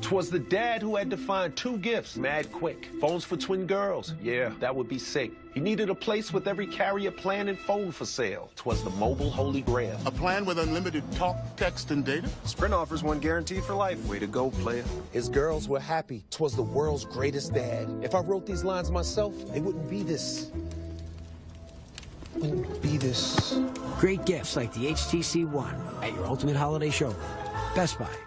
'Twas the dad who had to find 2 gifts mad quick. Phones for twin girls. Yeah, that would be sick. He needed a place with every carrier plan and phone for sale. 'Twas the mobile holy grail. A plan with unlimited talk, text, and data? Sprint offers one guaranteed for life. Way to go, player. His girls were happy. 'Twas the world's greatest dad. If I wrote these lines myself, they wouldn't be this. Great gifts like the HTC One at your Ultimate Holiday Showroom. Best Buy.